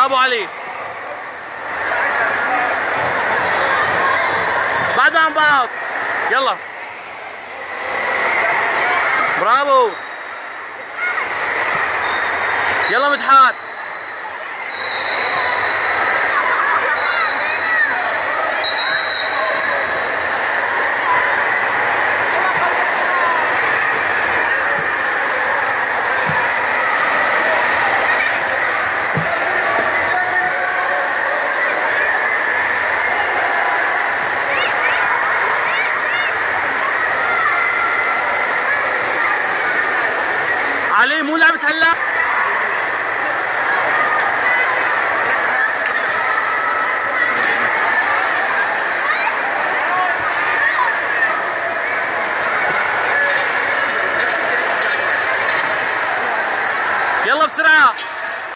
برافو علي. بعد عن بعض. يلا برافو. يلا مدحت. علي مو لعبة هلا. يلا بسرعة.